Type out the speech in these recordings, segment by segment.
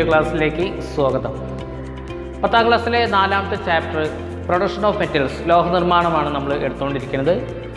ക്ലാസ്സിലേക്ക് സ്വാഗതം. 10ാം ക്ലാസ്സിലെ 4ാമത്തെ ചാപ്റ്റർ പ്രൊഡക്ഷൻ ഓഫ് മെറ്റീരിയൽസ്, ലോഹ നിർമ്മാണമാണ് നമ്മൾ എടുത്തുകൊണ്ടിരിക്കുന്നത്.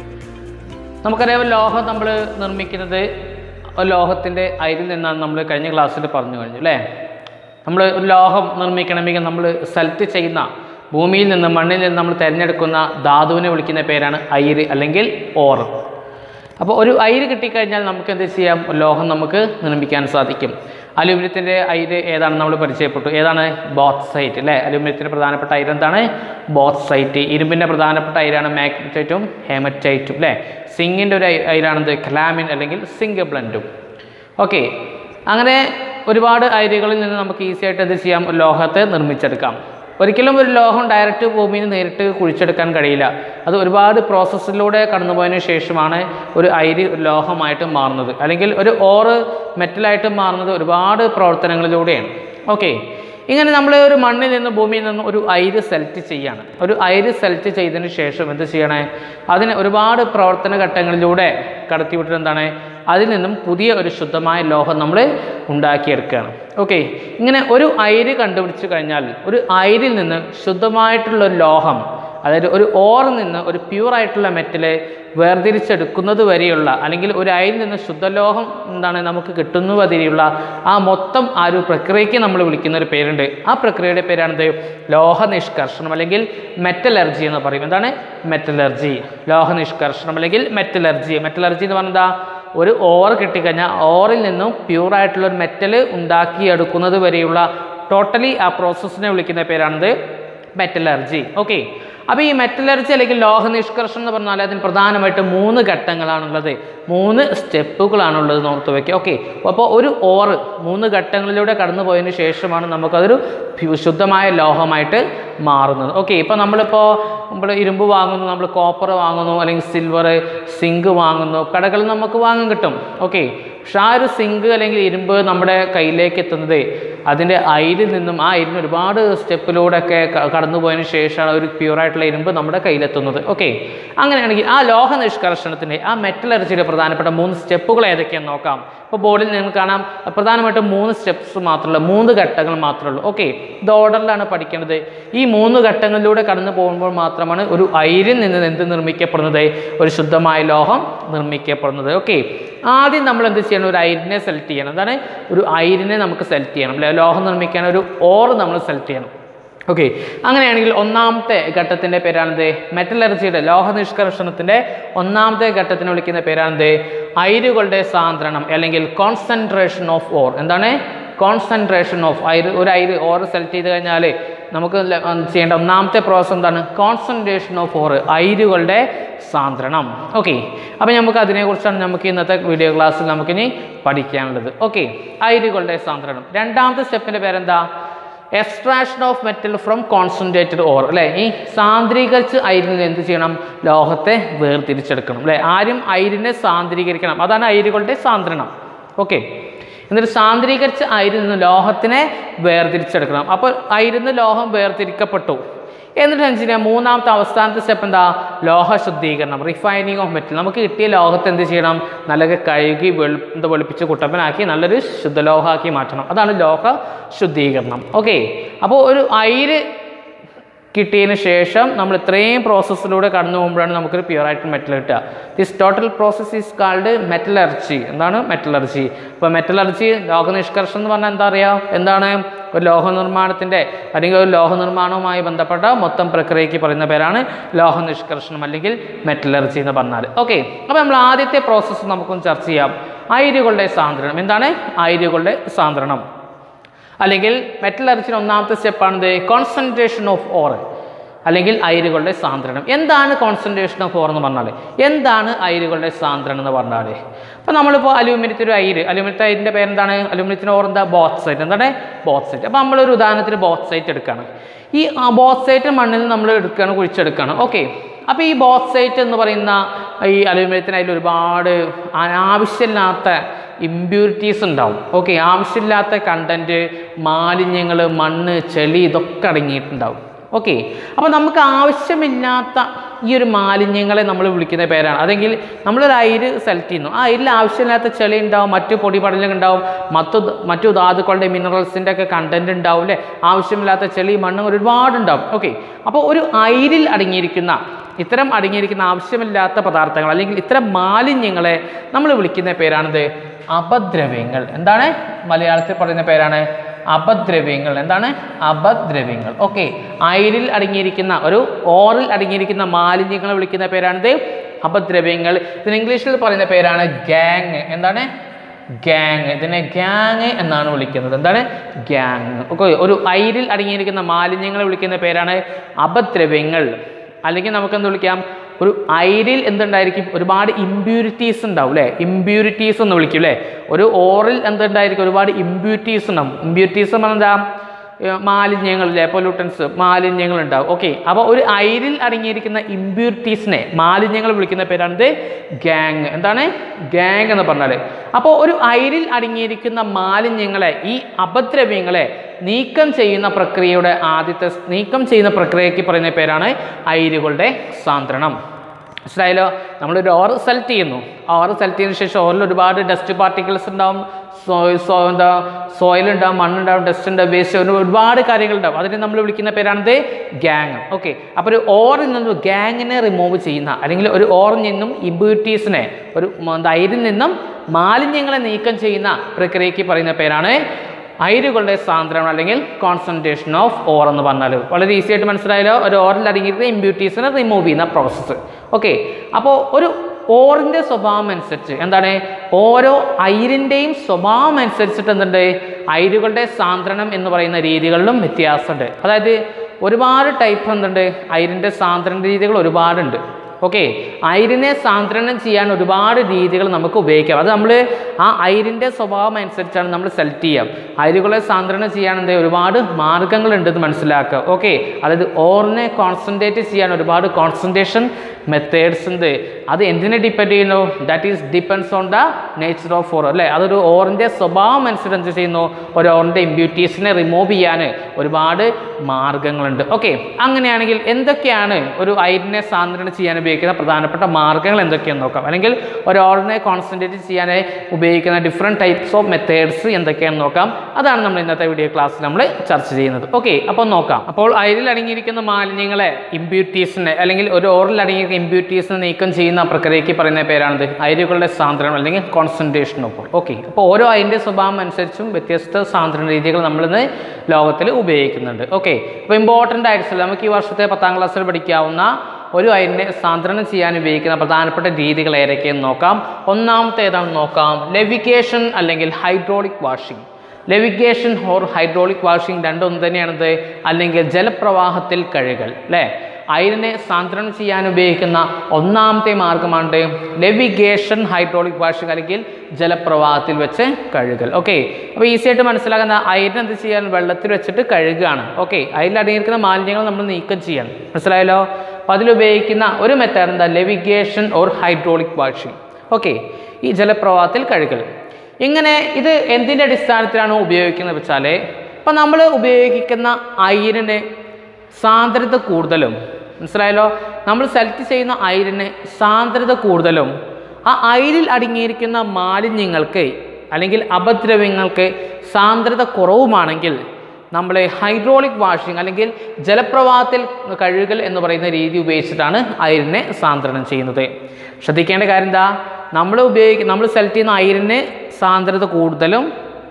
നമുക്കറിയാം, ലോഹം നമ്മൾ നിർമ്മിക്കുന്നത് ലോഹത്തിൻ്റെ അയിരിൽ നിന്നാണ്. നമ്മൾ കഴിഞ്ഞ ക്ലാസ്സിൽ പറഞ്ഞു കഴിഞ്ഞു അല്ലേ. നമ്മൾ ഒരു ലോഹം നിർമ്മിക്കണമെങ്കിൽ നമ്മൾ സെലക്ട് ചെയ്യുന്ന ഭൂമിയിൽ നിന്ന്, മണ്ണിൽ നിന്ന് നമ്മൾ തിരഞ്ഞെടുക്കുന്ന ധാതുവിനെ വിളിക്കുന്ന പേരാണ് അയിര് അല്ലെങ്കിൽ ഓർ. അപ്പോൾ ഒരു അയിര് കിട്ടിക്കഴിഞ്ഞാൽ നമുക്ക് എന്ത് ചെയ്യാം? ലോഹം നമുക്ക് നിർമ്മിക്കാൻ സാധിക്കും. അലൂമിനിയത്തിൻ്റെ അയിര് ഏതാണ് നമ്മൾ പരിചയപ്പെട്ടു. ഏതാണ്? ബോക്സൈറ്റ് അല്ലേ. അലൂമിനിയത്തിൻ്റെ പ്രധാനപ്പെട്ട അയിര് എന്താണ്? ബോക്സൈറ്റ്. ഇരുമ്പിൻ്റെ പ്രധാനപ്പെട്ട അയിരാണ് മാഗ്നറ്റൈറ്റും ഹേമറ്റൈറ്റും അല്ലേ. സിങ്കിൻ്റെ ഒരു അയിരാണെന്ത്? ക്ലാമിൻ അല്ലെങ്കിൽ സിങ്ക് ബ്ലൻഡും. ഓക്കെ, അങ്ങനെ ഒരുപാട് അയിരുകളിൽ നിന്ന് നമുക്ക് ഈസി ആയിട്ട് എന്ത് ചെയ്യാം? ലോഹത്തെ നിർമ്മിച്ചെടുക്കാം. ഒരിക്കലും ഒരു ലോഹം ഡയറക്റ്റ് ഭൂമിയിൽ നിന്ന് നേരിട്ട് കുഴിച്ചെടുക്കാൻ കഴിയില്ല. അത് ഒരുപാട് പ്രോസസ്സിലൂടെ കടന്നുപോയതിനു ശേഷമാണ് ഒരു അയിര് ലോഹമായിട്ട് മാറുന്നത്, അല്ലെങ്കിൽ ഒരു ഓറ് മെറ്റലായിട്ട് മാറുന്നത് ഒരുപാട് പ്രവർത്തനങ്ങളിലൂടെയാണ്. ഓക്കെ, ഇങ്ങനെ നമ്മൾ ഒരു മണ്ണിൽ നിന്ന്, ഭൂമിയിൽ നിന്ന് ഒരു അയിര് സെലക്ട് ചെയ്യാണ്. ഒരു അയിര് സെലക്ട് ചെയ്തതിന് ശേഷം എന്ത് ചെയ്യണേ? അതിന് ഒരുപാട് പ്രവർത്തന ഘട്ടങ്ങളിലൂടെ കടത്തിവിട്ടിട്ട് എന്താണ്? അതിൽ നിന്നും പുതിയ ഒരു ശുദ്ധമായ ലോഹം നമ്മൾ ഉണ്ടാക്കിയെടുക്കുകയാണ്. ഓക്കെ, ഇങ്ങനെ ഒരു അയിര് കണ്ടുപിടിച്ച് കഴിഞ്ഞാൽ ഒരു അയിരിൽ നിന്ന് ശുദ്ധമായിട്ടുള്ള ഒരു ലോഹം, അതായത് ഒരു ഓറിൽ നിന്ന് ഒരു പ്യൂറായിട്ടുള്ള മെറ്റല് വേർതിരിച്ചെടുക്കുന്നത് വരെയുള്ള, അല്ലെങ്കിൽ ഒരു അയിരിൽ നിന്ന് ശുദ്ധലോഹം എന്താണ് നമുക്ക് കിട്ടുന്നത് വരെയുള്ള ആ മൊത്തം ആ ഒരു പ്രക്രിയയ്ക്ക് നമ്മൾ വിളിക്കുന്ന ഒരു പേരുണ്ട്. ആ പ്രക്രിയയുടെ പേരാണിത് ലോഹ നിഷ്കർഷണം അല്ലെങ്കിൽ മെറ്റലർജി എന്ന് പറയും. എന്താണ്? മെറ്റലർജി. ലോഹ നിഷ്കർഷണം അല്ലെങ്കിൽ മെറ്റലർജി. മെറ്റലർജി എന്ന് പറഞ്ഞാൽ ഒരു ഓർ കിട്ടിക്കഴിഞ്ഞാൽ ഓറിൽ നിന്നും പ്യൂറായിട്ടുള്ളൊരു മെറ്റൽ ഉണ്ടാക്കിയെടുക്കുന്നത് വരെയുള്ള ടോട്ടലി ആ പ്രോസസ്സിനെ വിളിക്കുന്ന പേരാണിത് മെറ്റലർജി. ഓക്കെ, അപ്പോൾ ഈ മെറ്റലർജി അല്ലെങ്കിൽ ലോഹ നിഷ്കർഷണം എന്ന് പറഞ്ഞാൽ അതിന് പ്രധാനമായിട്ട് 3 ഘട്ടങ്ങളാണുള്ളത്, 3 സ്റ്റെപ്പുകളാണുള്ളത് ഓർത്ത് വയ്ക്കുക. ഓക്കെ, അപ്പോൾ ഒരു ഓറ് 3 ഘട്ടങ്ങളിലൂടെ കടന്നു പോയതിന് ശേഷമാണ് നമുക്കതൊരു ശുദ്ധമായ ലോഹമായിട്ട് മാറുന്നത്. ഓക്കെ, ഇപ്പോൾ നമ്മൾ ഇരുമ്പ് വാങ്ങുന്നു, നമ്മൾ കോപ്പർ വാങ്ങുന്നു, അല്ലെങ്കിൽ സിൽവർ, സിങ്ക് വാങ്ങുന്നു, കടകളിൽ നമുക്ക് വാങ്ങാൻ കിട്ടും. ഓക്കെ, പക്ഷെ ആ ഒരു സിങ്ക് അല്ലെങ്കിൽ ഇരുമ്പ് നമ്മുടെ കയ്യിലേക്ക് എത്തുന്നത് അതിൻ്റെ അയിരിൽ നിന്നും, ആ അയിരിന് ഒരുപാട് സ്റ്റെപ്പിലൂടെയൊക്കെ കടന്നു പോയതിന് ശേഷമാണ് ഒരു പ്യൂറായിട്ടുള്ള ഇരുമ്പ് നമ്മുടെ കയ്യിലെത്തുന്നത്. ഓക്കെ, അങ്ങനെയാണെങ്കിൽ ആ ലോഹ നിഷ്കർഷണത്തിൻ്റെ, ആ മെറ്റലർജിയുടെ പ്രധാനപ്പെട്ട 3 സ്റ്റെപ്പുകൾ ഏതൊക്കെയാണെന്ന് നോക്കാം. ഇപ്പോൾ ബോർഡിൽ നിങ്ങൾക്ക് കാണാം, പ്രധാനമായിട്ടും 3 സ്റ്റെപ്സ് മാത്രമേ ഉള്ളൂ, 3 ഘട്ടങ്ങൾ മാത്രമേ ഉള്ളൂ. ഓക്കെ, ഇത് ഓർഡറിലാണ് പഠിക്കേണ്ടത്. ഈ 3 ഘട്ടങ്ങളിലൂടെ കടന്നു പോകുമ്പോൾ മാത്രമാണ് ഒരു അയിരിൽ നിന്ന് എന്ത് നിർമ്മിക്കപ്പെടുന്നത്? ഒരു ശുദ്ധമായ ലോഹം നിർമ്മിക്കപ്പെടുന്നത്. ഓക്കെ, ആദ്യം നമ്മൾ എന്ത് ചെയ്യണം? ഒരു അയിരിനെ സെലക്ട് ചെയ്യണം. എന്താണ്? ഒരു അയിരിനെ നമുക്ക് സെലക്ട് ചെയ്യണം അല്ലെ. ലോഹം നിർമ്മിക്കാൻ ഒരു ഓർ നമ്മൾ സെലക്ട് ചെയ്യണം. ഓക്കെ, അങ്ങനെയാണെങ്കിൽ 1ാമത്തെ ഘട്ടത്തിൻ്റെ പേരാണിത് മെറ്റലർജിയുടെ, ലോഹ നിഷ്കർഷണത്തിൻ്റെ 1ാമത്തെ ഘട്ടത്തിന് വിളിക്കുന്ന പേരാണിത് അയിരുകളുടെ സാന്ദ്രണം അല്ലെങ്കിൽ കോൺസെൻട്രേഷൻ ഓഫ് ഓർ. എന്താണ്? കോൺസെൻട്രേഷൻ ഓഫ് അയിര്. ഒരു അയിര് ഓർ സെലക്ട് ചെയ്ത് കഴിഞ്ഞാൽ നമുക്ക് ചെയ്യേണ്ട 1ാമത്തെ പ്രോസസ് എന്താണ്? കോൺസെൻട്രേഷൻ ഓഫ് ഓർ, അയിരുകളുടെ സാന്ദ്രണം. ഓക്കെ, അപ്പോൾ നമുക്ക് അതിനെക്കുറിച്ചാണ് നമുക്ക് ഇന്നത്തെ വീഡിയോ ക്ലാസ്സിൽ നമുക്കിനി പഠിക്കാനുള്ളത്. ഓക്കെ, അയിരുകളുടെ സാന്ദ്രണം. 2ാമത്തെ സ്റ്റെപ്പിൻ്റെ പേരെന്താ? Extraction of metal from concentrated ore അല്ലേ. ഈ സാന്ദ്രീകരിച്ച് അയിരിൽ എന്ത് ചെയ്യണം? ലോഹത്തെ വേർതിരിച്ചെടുക്കണം അല്ലേ. ആരും അയിരിനെ സാന്ദ്രീകരിക്കണം, അതാണ് അയിരുകളുടെ സാന്ദ്രണം. ഓക്കെ, എന്നിട്ട് സാന്ദ്രീകരിച്ച് അയിരിൽ നിന്ന് ലോഹത്തിനെ വേർതിരിച്ചെടുക്കണം. അപ്പോൾ അയിരിൽ നിന്ന് ലോഹം വേർതിരിക്കപ്പെട്ടു. എന്നിട്ട് എന്ത് ചെയ്യാം? 3ാമത്തെ അവസാനത്തെ സ്റ്റെപ്പ് എന്താ? ലോഹ ശുദ്ധീകരണം, റിഫൈനിങ് ഓഫ് മെറ്റൽ. നമുക്ക് കിട്ടിയ ലോഹത്തെ എന്ത് ചെയ്യണം? നല്ലൊക്കെ കഴുകി വെളുപ്പിച്ച് കുട്ടപ്പനാക്കി നല്ലൊരു ശുദ്ധലോഹമാക്കി മാറ്റണം. അതാണ് ലോഹ ശുദ്ധീകരണം. ഓക്കെ, അപ്പോൾ ഒരു അയിര് കിട്ടിയതിന് ശേഷം നമ്മൾ ഇത്രയും പ്രോസസ്സിലൂടെ കടന്നു പോകുമ്പോഴാണ് നമുക്കൊരു പ്യൂറായിട്ട് മെറ്റൽ കിട്ടുക. This total process is called metallurgy. എന്താണ് മെറ്റലർജി? ഇപ്പോൾ മെറ്റലർജി, ലോഹ നിഷ്കർഷണം എന്ന് പറഞ്ഞാൽ എന്താ അറിയാം? എന്താണ്? ഒരു ലോഹ നിർമ്മാണത്തിൻ്റെ അല്ലെങ്കിൽ ഒരു ലോഹ നിർമ്മാണവുമായി ബന്ധപ്പെട്ട മൊത്തം പ്രക്രിയയ്ക്ക് പറയുന്ന പേരാണ് ലോഹ നിഷ്കർഷണം അല്ലെങ്കിൽ മെറ്റലർജി എന്ന് പറഞ്ഞാൽ. ഓക്കെ, അപ്പോൾ നമ്മൾ ആദ്യത്തെ പ്രോസസ്സ് നമുക്കൊന്ന് ചർച്ച ചെയ്യാം. അയിരുകളുടെ സാന്ദ്രണം. എന്താണ് അയിരുകളുടെ സാന്ദ്രണം? അല്ലെങ്കിൽ മെറ്റലർജിയുടെ 1ാമത്തെ സ്റ്റെപ്പാണിത് കോൺസെൻട്രേഷൻ ഓഫ് ഓർ അല്ലെങ്കിൽ അയിരുകളുടെ സാന്ദ്രണം. എന്താണ് കോൺസെൻട്രേഷൻ ഓഫ് ഓർ എന്ന് പറഞ്ഞാൽ? എന്താണ് അയിരുകളുടെ സാന്ദ്രണം എന്ന് പറഞ്ഞാൽ? അപ്പോൾ നമ്മളിപ്പോൾ അലൂമിനിയത്തിൻ്റെ അയിര്, അലൂമിനിയത്തിൻ്റെ അയിരിൻ്റെ പേരെന്താണ്? അലൂമിനിയത്തിൻ്റെ ഓർ എന്താ? ബോക്സൈറ്റ്. എന്താണ്? ബോക്സൈറ്റ്. അപ്പോൾ നമ്മളൊരു ഉദാഹരണത്തിന് ബോക്സൈറ്റ് എടുക്കുകയാണ്. ഈ ബോക്സൈറ്റ് മണ്ണിൽ നമ്മൾ എടുക്കുകയാണ്, കുഴിച്ചെടുക്കുകയാണ്. ഓക്കെ, അപ്പോൾ ഈ ബോക്സൈറ്റ് എന്ന് പറയുന്ന ഈ അലൂമിനിയത്തിന് അതിൽ ഒരുപാട് ആവശ്യമില്ലാത്ത ഇമ്പ്യൂരിറ്റീസ് ഉണ്ടാവും. ഓക്കെ, ആവശ്യമില്ലാത്ത കണ്ടൻറ്റ്, മാലിന്യങ്ങൾ, മണ്ണ്, ചെളി ഇതൊക്കെ അടങ്ങിയിട്ടുണ്ടാവും. ഓക്കെ, അപ്പോൾ നമുക്ക് ആവശ്യമില്ലാത്ത ഈ ഒരു മാലിന്യങ്ങളെ നമ്മൾ വിളിക്കുന്ന പേരാണ്. അതെങ്കിൽ നമ്മളൊരു അയിര് സെലക്ട് ചെയ്യുന്നു, ആ അയിരിൽ ആവശ്യമില്ലാത്ത ചെളി ഉണ്ടാവും, മറ്റു പൊടിപടലങ്ങൾ ഉണ്ടാവും, മറ്റു ധാതുക്കളുടെ മിനറൽസിൻ്റെ ഒക്കെ കണ്ടന്റ് ഉണ്ടാവും അല്ലേ, ആവശ്യമില്ലാത്ത ചെളി മണ്ണ് ഒരുപാടുണ്ടാവും. ഓക്കെ, അപ്പോൾ ഒരു അയിരിൽ ഇത്തരം അടങ്ങിയിരിക്കുന്ന ആവശ്യമില്ലാത്ത പദാർത്ഥങ്ങൾ അല്ലെങ്കിൽ ഇത്തരം മാലിന്യങ്ങളെ നമ്മൾ വിളിക്കുന്ന പേരാണിത് അപദ്രവ്യങ്ങൾ. എന്താണ് മലയാളത്തിൽ പറയുന്ന പേരാണ് അപദ്രവ്യങ്ങൾ. എന്താണ് അപദ്രവ്യങ്ങൾ? ഓക്കെ, അയിരിൽ അടങ്ങിയിരിക്കുന്ന ഓറിൽ അടങ്ങിയിരിക്കുന്ന മാലിന്യങ്ങളെ വിളിക്കുന്ന പേരാണിത് അപദ്രവ്യങ്ങൾ. ഇതിന് ഇംഗ്ലീഷിൽ പറയുന്ന പേരാണ് ഗാങ്. എന്താണ് ഗ്യാങ്? ഇതിനെ ഗ്യാങ് എന്നാണ് വിളിക്കുന്നത്. എന്താണ് ഗ്യാങ്? ഓക്കെ, ഒരു അയിരിൽ അടങ്ങിയിരിക്കുന്ന മാലിന്യങ്ങളെ വിളിക്കുന്ന പേരാണ് അപദ്രവ്യങ്ങൾ. അല്ലെങ്കിൽ നമുക്ക് എന്ത് വിളിക്കാം, ഒരു അയിരിൽ എന്തുണ്ടായിരിക്കും, ഒരുപാട് ഇമ്പ്യൂരിറ്റീസ് ഉണ്ടാവും അല്ലേ, ഇമ്പ്യൂരിറ്റീസ് എന്ന് വിളിക്കും അല്ലേ. ഒരു ഓറിൽ എന്തുണ്ടായിരിക്കും, ഒരുപാട് ഇമ്പ്യൂരിറ്റീസ് ഉണ്ടാവും. ഇമ്പ്യൂരിറ്റീസ് എന്ന് പറഞ്ഞാൽ മാലിന്യങ്ങളില്ലേ, പൊല്യൂട്ടൻസ് മാലിന്യങ്ങൾ ഉണ്ടാവും. ഓക്കെ, അപ്പോൾ ഒരു അയിരിൽ അടങ്ങിയിരിക്കുന്ന ഇമ്പ്യൂരിറ്റീസിനെ മാലിന്യങ്ങൾ വിളിക്കുന്ന പേരാണിത് ഗ്യാങ്. എന്താണ് ഗ്യാങ് എന്ന് പറഞ്ഞാൽ? അപ്പോൾ ഒരു അയിരിൽ അടങ്ങിയിരിക്കുന്ന മാലിന്യങ്ങളെ, ഈ അപദ്രവ്യങ്ങളെ നീക്കം ചെയ്യുന്ന പ്രക്രിയയ്ക്ക് പറയുന്ന പേരാണ് അയിരുകളുടെ സാന്ദ്രണം. മനസ്സിലായല്ലോ? നമ്മളൊരു ഓർ സെലക്ട് ചെയ്യുന്നു, ഓർ സെലക്ട് ചെയ്തതിനു ശേഷം ഓറിൽ ഒരുപാട് ഡസ്റ്റ് പാർട്ടിക്കിൾസ് ഉണ്ടാവും, സോയിൽ ഉണ്ടാവും, മണ്ണുണ്ടാവും, ഡസ്റ്റ് ഉണ്ടാവും, വേസ്റ്റ്, ഒരുപാട് കാര്യങ്ങളുണ്ടാവും. അതിനെ നമ്മൾ വിളിക്കുന്ന പേരാണിത് ഗ്യാങ്. ഓക്കെ, അപ്പോൾ ഒരു ഓറിൽ നിന്നും ഗ്യാങ്ങിനെ റിമൂവ് ചെയ്യുന്ന, അല്ലെങ്കിൽ ഒരു ഓറിൽ നിന്നും ഇമ്പ്യൂരിറ്റീസിനെ, അയിരിൽ നിന്നും മാലിന്യങ്ങളെ നീക്കം ചെയ്യുന്ന പ്രക്രിയയ്ക്ക് പറയുന്ന പേരാണ് അയിരുകളുടെ സാന്ദ്രണം അല്ലെങ്കിൽ കോൺസെൻട്രേഷൻ ഓഫ് ഓർ എന്ന് പറഞ്ഞാൽ. വളരെ ഈസി ആയിട്ട് മനസ്സിലായല്ലോ? ഒരു ഓറിൽ അടങ്ങിയിരിക്കുന്ന ഇമ്പ്യൂരിറ്റീസിനെ റിമൂവ് ചെയ്യുന്ന പ്രോസസ്സ്. ഓക്കെ, അപ്പോൾ ഒരു ഓറിൻ്റെ സ്വഭാവം അനുസരിച്ച് എന്താണ്, ഓരോ അയിരിൻ്റെയും സ്വഭാവം അനുസരിച്ചിട്ട് എന്തുണ്ട്, അയിരുകളുടെ സാന്ദ്രണം എന്ന് പറയുന്ന രീതികളിലും വ്യത്യാസമുണ്ട്. അതായത് ഒരുപാട് ടൈപ്പ് എന്തുണ്ട്, അയിരിൻ്റെ സാന്ദ്രണ രീതികൾ ഒരുപാടുണ്ട്. ഓക്കെ, അയിരിനെ സാന്ദ്രണം ചെയ്യാൻ ഒരുപാട് രീതികൾ നമുക്ക് ഉപയോഗിക്കാം. അത് നമ്മൾ ആ അയിരിൻ്റെ സ്വഭാവം അനുസരിച്ചാണ് നമ്മൾ സെലക്ട് ചെയ്യുക. അയിരുകളെ സാന്ദ്രണം ചെയ്യാൻ ഒരുപാട് മാർഗങ്ങളുണ്ടെന്ന് മനസ്സിലാക്കുക. ഓക്കെ, അതായത് ഓറിനെ കോൺസെൻട്രേറ്റ് ചെയ്യാൻ ഒരുപാട് കോൺസെൻട്രേഷൻ മെത്തേഡ്സ് ഉണ്ട്. അത് എന്തിനെ ഡിപ്പെൻഡ് ചെയ്യുന്നു? That is depends on the nature of ore അല്ലേ. അതൊരു ഓറിൻ്റെ സ്വഭാവം അനുസരിച്ച് എന്ത് ചെയ്യുന്നു, ഒരു ഓറിൻ്റെ ഇമ്പ്യൂരിറ്റീസിനെ റിമൂവ് ചെയ്യാൻ ഒരുപാട് മാർഗങ്ങളുണ്ട്. ഓക്കെ, അങ്ങനെയാണെങ്കിൽ എന്തൊക്കെയാണ് ഒരു അയിരിനെ സാന്ദ്രണം ചെയ്യാൻ ഉപയോഗിക്കുന്ന പ്രധാനപ്പെട്ട മാർഗ്ഗങ്ങൾ എന്തൊക്കെയാണെന്ന് നോക്കാം. അല്ലെങ്കിൽ ഒരു ഓറിനെ കോൺസെൻട്രേറ്റ് ചെയ്യാൻ ഉപയോഗിക്കുന്ന ഡിഫറെൻറ്റ് ടൈപ്സ് ഓഫ് മെത്തേഡ്സ് എന്തൊക്കെയാണെന്ന് നോക്കാം. അതാണ് നമ്മൾ ഇന്നത്തെ വീഡിയോ ക്ലാസ്സിൽ നമ്മൾ ചർച്ച ചെയ്യുന്നത്. ഓക്കെ, അപ്പോൾ നോക്കാം. അപ്പോൾ അയിരിൽ അടങ്ങിയിരിക്കുന്ന മാലിന്യങ്ങളെ, ഇമ്പ്യൂരിറ്റീസിനെ, അല്ലെങ്കിൽ ഒരു ഓറിൽ അടങ്ങിയിരിക്കുന്ന ഇമ്പ്യൂരിറ്റീസിനെ നീക്കം ചെയ്യുന്ന പ്രക്രിയയ്ക്ക് പറയുന്ന പേരാണിത് അയിരുകളുടെ സാന്ദ്രണം അല്ലെങ്കിൽ കോൺസെൻട്രേഷൻ ഓഫ് ഓർ. ഓക്കെ, അപ്പോൾ ഓരോ അയിരിൻ്റെ സ്വഭാവം അനുസരിച്ചും വ്യത്യസ്ത സാന്ദ്രണ രീതികൾ നമ്മളിന്ന് ലോകത്തിൽ ഉപയോഗിക്കുന്നുണ്ട്. ഓക്കെ, അപ്പോൾ ഇമ്പോർട്ടൻ്റ് ആയിട്ടുള്ള നമുക്ക് ഈ വർഷത്തെ 10ാം ക്ലാസ്സിൽ പഠിക്കാവുന്ന ഒരു അയിരിനെ സാന്ദ്രണം ചെയ്യാൻ ഉപയോഗിക്കുന്ന പ്രധാനപ്പെട്ട രീതികൾ ഏതൊക്കെയെന്ന് നോക്കാം. ഒന്നാമത്തെ ഏതാണെന്ന് നോക്കാം, ലെവിഗേഷൻ അല്ലെങ്കിൽ hydraulic washing. Levigation or hydraulic washing രണ്ടും ഒന്ന് തന്നെയാണിത്. അല്ലെങ്കിൽ ജലപ്രവാഹത്തിൽ കഴുകൽ അല്ലേ. അയിരിനെ സാന്ദ്രണം ചെയ്യാൻ ഉപയോഗിക്കുന്ന ഒന്നാമത്തെ മാർഗ്ഗമാണ് ലെവിഗേഷൻ ഹൈഡ്രോളിക് വാഷിംഗ് അല്ലെങ്കിൽ ജലപ്രവാഹത്തിൽ വെച്ച് കഴുകൽ. ഓക്കെ, അപ്പോൾ ഈസി ആയിട്ട് മനസ്സിലാക്കുന്ന അയിരിനെ എന്ത് ചെയ്യാൻ, വെള്ളത്തിൽ വെച്ചിട്ട് കഴുകുകയാണ്. ഓക്കെ, അയിരിൽ അടങ്ങിയിരിക്കുന്ന മാലിന്യങ്ങൾ നമ്മൾ നീക്കം ചെയ്യാൻ. മനസ്സിലായല്ലോ? അപ്പോൾ അതിലുപയോഗിക്കുന്ന ഒരു മെത്തേഡ് എന്താ, levigation or hydraulic washing. Okay, ഈ ജലപ്രവാഹത്തിൽ കഴുകൽ. ഇങ്ങനെ ഇത് എന്തിൻ്റെ അടിസ്ഥാനത്തിലാണ് ഉപയോഗിക്കുന്നത് വെച്ചാൽ, ഇപ്പം നമ്മൾ ഉപയോഗിക്കുന്ന അയിരിന് സാന്ദ്രത കൂടുതലും, മനസ്സിലായല്ലോ, നമ്മൾ സെലക്ട് ചെയ്യുന്ന അയിരിന് സാന്ദ്രത കൂടുതലും ആ അയിരിൽ അടങ്ങിയിരിക്കുന്ന മാലിന്യങ്ങൾക്ക് അല്ലെങ്കിൽ അപദ്രവ്യങ്ങൾക്ക് സാന്ദ്രത കുറവുമാണെങ്കിൽ നമ്മൾ ഹൈഡ്രോളിക് വാഷിംഗ് അല്ലെങ്കിൽ ജലപ്രവാഹത്തിൽ കഴുകൽ എന്ന് പറയുന്ന രീതി ഉപയോഗിച്ചിട്ടാണ് അയിരിനെ സാന്ദ്രണം ചെയ്യുന്നത്. ശ്രദ്ധിക്കേണ്ട കാര്യം എന്താ, നമ്മൾ സെലക്ട് ചെയ്യുന്ന അയിരിന് സാന്ദ്രത കൂടുതലും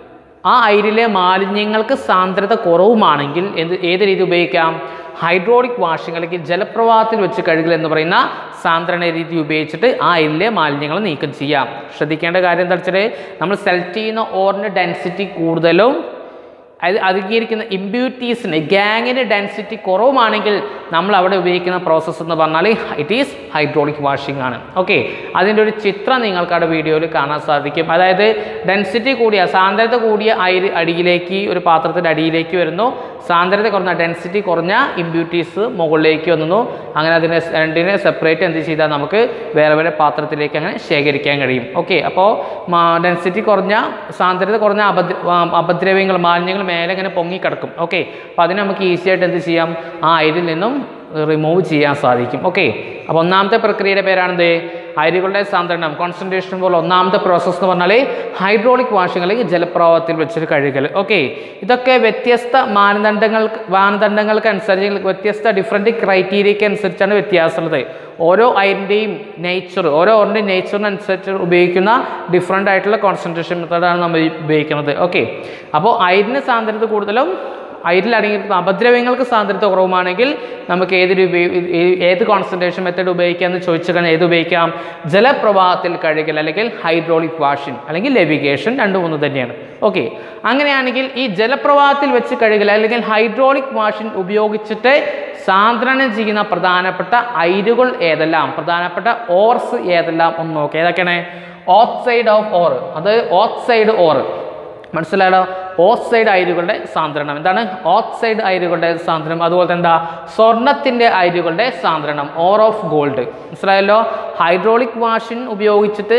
ആ അയിരിലെ മാലിന്യങ്ങൾക്ക് സാന്ദ്രത കുറവുമാണെങ്കിൽ ഏത് രീതി ഉപയോഗിക്കാം, ഹൈഡ്രോളിക് വാഷിംഗ് അല്ലെങ്കിൽ ജലപ്രവാഹത്തിൽ വെച്ച് കഴുകൽ എന്ന് പറയുന്ന സാന്ദ്രണ രീതി ഉപയോഗിച്ചിട്ട് ആ അയിരിലെ മാലിന്യങ്ങൾ നീക്കം ചെയ്യാം. ശ്രദ്ധിക്കേണ്ട കാര്യം എന്താ വെച്ചാൽ, നമ്മൾ സെലക്ട് ചെയ്യുന്ന ഓറിൻ്റെ ഡെൻസിറ്റി കൂടുതലും അടങ്ങിയിരിക്കുന്ന ഇമ്പ്യൂരിറ്റീസിന് ഗ്യാങ്ങിന് ഡെൻസിറ്റി കുറവുമാണെങ്കിൽ നമ്മൾ അവിടെ ഉപയോഗിക്കുന്ന പ്രോസസ്സ് എന്ന് പറഞ്ഞാൽ ഇറ്റ് ഈസ് ഹൈഡ്രോളിക് വാഷിംഗ് ആണ്. ഓക്കെ, അതിൻ്റെ ഒരു ചിത്രം നിങ്ങൾക്ക് അവിടെ വീഡിയോയിൽ കാണാൻ സാധിക്കും. അതായത് ഡെൻസിറ്റി കൂടിയ, സാന്ദ്രത കൂടിയ അടിയിലേക്ക്, ഒരു പാത്രത്തിൻ്റെ അടിയിലേക്ക് വരുന്നു, സാന്ദ്രത കുറഞ്ഞ, ഡെൻസിറ്റി കുറഞ്ഞ ഇമ്പ്യൂരിറ്റീസ് മുകളിലേക്ക് വന്നു. അങ്ങനെ അതിനെ രണ്ടിനെ സെപ്പറേറ്റ് എന്ത് ചെയ്താൽ നമുക്ക് വേറെ വേറെ പാത്രത്തിലേക്ക് അങ്ങനെ ശേഖരിക്കാൻ കഴിയും. ഓക്കെ, അപ്പോൾ ഡെൻസിറ്റി കുറഞ്ഞ, സാന്ദ്രത കുറഞ്ഞ മാലിന്യങ്ങൾ മേലെ ഇങ്ങനെ പൊങ്ങിക്കിടക്കും. ഓക്കെ, അപ്പോൾ അതിന് നമുക്ക് ഈസി ആയിട്ട് എന്ത് ചെയ്യാം, ആ അയിരിൽ നിന്നും റിമൂവ് ചെയ്യാൻ സാധിക്കും. ഓക്കെ, അപ്പോൾ ഒന്നാമത്തെ പ്രക്രിയയുടെ പേരാണെന്ത്? അയിരുകളുടെ സാന്ദ്രണം, കോൺസെൻട്രേഷൻ പോലെ ഒന്നാമത്തെ പ്രോസസ്സ് എന്ന് പറഞ്ഞാൽ ഹൈഡ്രോളിക് വാഷിംഗ് അല്ലെങ്കിൽ ജലപ്രവാഹത്തിൽ വെച്ചൊരു കഴുകൽ. ഓക്കെ, ഇതൊക്കെ വ്യത്യസ്ത മാനദണ്ഡങ്ങൾക്ക് അനുസരിച്ച് വ്യത്യസ്ത ഡിഫറെൻറ്റ് ക്രൈറ്റീരിയയ്ക്ക് അനുസരിച്ചാണ് വ്യത്യാസമുള്ളത്. ഓരോ അയറിൻ്റെയും നേച്ചറിനനുസരിച്ച് ഉപയോഗിക്കുന്ന ഡിഫറെൻ്റ് ആയിട്ടുള്ള കോൺസെൻട്രേഷൻ മെത്തേഡാണ് നമ്മൾ ഉപയോഗിക്കുന്നത്. ഓക്കെ, അപ്പോൾ അയിരിന് സാന്ദ്രത കൂടുതലും അയിരിൽ അടങ്ങിയിരിക്കുന്ന അപദ്രവ്യങ്ങൾക്ക് സാന്ദ്രത കുറവുമാണെങ്കിൽ നമുക്ക് ഏത് കോൺസെൻട്രേഷൻ മെത്തേഡ് ഉപയോഗിക്കാമെന്ന് ചോദിച്ചു കഴിഞ്ഞാൽ ഏത് ഉപയോഗിക്കാം? ജലപ്രവാഹത്തിൽ കഴുകൽ അല്ലെങ്കിൽ ഹൈഡ്രോളിക് വാഷിംഗ് അല്ലെങ്കിൽ ലെവിഗേഷൻ, രണ്ടും ഒന്ന് തന്നെയാണ്. ഓക്കെ, അങ്ങനെയാണെങ്കിൽ ഈ ജലപ്രവാഹത്തിൽ വെച്ച് കഴുകൽ അല്ലെങ്കിൽ ഹൈഡ്രോളിക് വാഷിംഗ് ഉപയോഗിച്ചിട്ട് സാന്ദ്രണം ചെയ്യുന്ന പ്രധാനപ്പെട്ട അയിരുകൾ ഏതെല്ലാം, പ്രധാനപ്പെട്ട ഓർസ് ഏതെല്ലാം ഒന്ന് നോക്കാം. ഏതൊക്കെയാണ്? ഓക്സൈഡ് ഓഫ് ഓർ, അത് ഓക്സൈഡ് ഓർ മനസ്സിലായോ? ഓക്സൈഡ് അയിരുകളുടെ സാന്ദ്രണം എന്താണ്? ഓക്സൈഡ് അയിരുകളുടെ സാന്ദ്രണം. അതുപോലെ എന്താ? സ്വർണത്തിൻ്റെ അയിരുകളുടെ സാന്ദ്രണം, ഓർ ഓഫ് ഗോൾഡ്. മനസ്സിലായല്ലോ? ഹൈഡ്രോളിക് വാഷിംഗ് ഉപയോഗിച്ചിട്ട്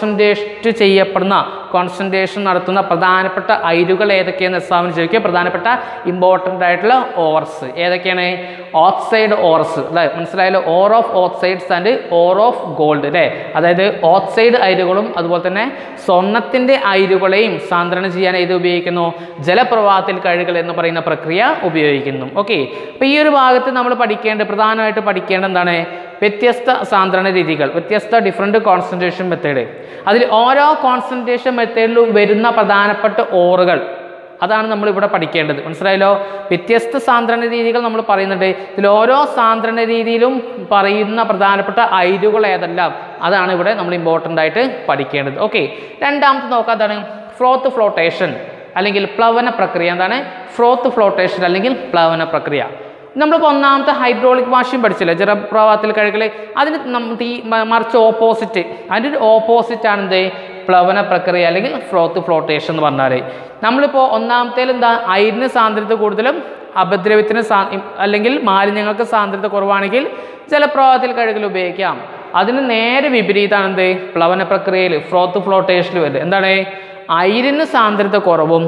കോൺസെൻട്രേഷൻ നടത്തുന്ന പ്രധാനപ്പെട്ട അയിരുകൾ ഏതൊക്കെയാണെന്ന് എക്സാമിന് ചോദിക്കുക. പ്രധാനപ്പെട്ട ഇമ്പോർട്ടൻ്റ് ആയിട്ടുള്ള ഓർസ് ഏതൊക്കെയാണ്? ഓക്സൈഡ് ഓർസ് അല്ലേ? മനസ്സിലായല്ലോ? Ore of oxides and ore of gold അല്ലേ? അതായത് ഓക്സൈഡ് അയിരുകളും അതുപോലെ തന്നെ സ്വർണത്തിൻ്റെ അയിരുകളെയും സാന്ദ്രണം ചെയ്യാൻ ഇത് ഉപയോഗിക്കുന്നു, ജലപ്രവാഹത്തിൽ കഴുകൽ എന്ന് പറയുന്ന പ്രക്രിയ ഉപയോഗിക്കുന്നു. ഓക്കെ, അപ്പോൾ ഈ ഒരു ഭാഗത്ത് നമ്മൾ പ്രധാനമായിട്ട് പഠിക്കേണ്ട എന്താണ്? വ്യത്യസ്ത സാന്ദ്രണ രീതികൾ, വ്യത്യസ്ത ഡിഫറെൻറ്റ് കോൺസെൻട്രേഷൻ മെത്തേഡ്. അതിൽ ഓരോ കോൺസെൻട്രേഷൻ മെത്തേഡിലും വരുന്ന പ്രധാനപ്പെട്ട ഓറുകൾ, അതാണ് നമ്മളിവിടെ പഠിക്കേണ്ടത്. മനസ്സിലായല്ലോ? വ്യത്യസ്ത സാന്ദ്രണ രീതികൾ നമ്മൾ പറയുന്നുണ്ട്. ഇതിൽ ഓരോ സാന്ദ്രണ രീതിയിലും പറയുന്ന പ്രധാനപ്പെട്ട അയിരുകൾ ഏതെല്ലാം, അതാണ് ഇവിടെ നമ്മൾ ഇമ്പോർട്ടൻ്റ് ആയിട്ട് പഠിക്കേണ്ടത്. ഓക്കെ, രണ്ടാമത്തെ നോക്കാം. അതാണ് ഫ്രോത്ത് ഫ്ലോട്ടേഷൻ അല്ലെങ്കിൽ പ്ലവന പ്രക്രിയ. എന്താണ് ഫ്രോത്ത് ഫ്ലോട്ടേഷൻ അല്ലെങ്കിൽ പ്ലവന പ്രക്രിയ? നമ്മളിപ്പോൾ ഒന്നാമത്തെ ഹൈഡ്രോളിക് വാഷിംഗ് പഠിച്ചില്ലേ, ജലപ്രവാഹത്തിൽ കഴുകൽ. അതിന് മറിച്ച് ഓപ്പോസിറ്റ്, അതിൻ്റെ ഒരു ഓപ്പോസിറ്റ് ആണ് എന്ത്? പ്ലവന പ്രക്രിയ അല്ലെങ്കിൽ ഫ്രോത്ത് ഫ്ലോട്ടേഷൻ എന്ന് പറഞ്ഞാൽ. നമ്മളിപ്പോൾ ഒന്നാമത്തേൽ എന്താ? അയിരിന് സാന്ദ്രത കൂടുതലും അപദ്രവ്യത്തിന് അല്ലെങ്കിൽ മാലിന്യങ്ങൾക്ക് സാന്ദ്രത കുറവാണെങ്കിൽ ജലപ്രവാഹത്തിൽ കഴുകൽ ഉപയോഗിക്കാം. അതിന് നേരെ വിപരീതമാണ് എന്ത്? പ്ലവന പ്രക്രിയയിൽ ഫ്രോത്ത് ഫ്ലോട്ടേഷനിൽ വരുന്നത്. എന്താണ്? അയിരിന് സാന്ദ്രത കുറവും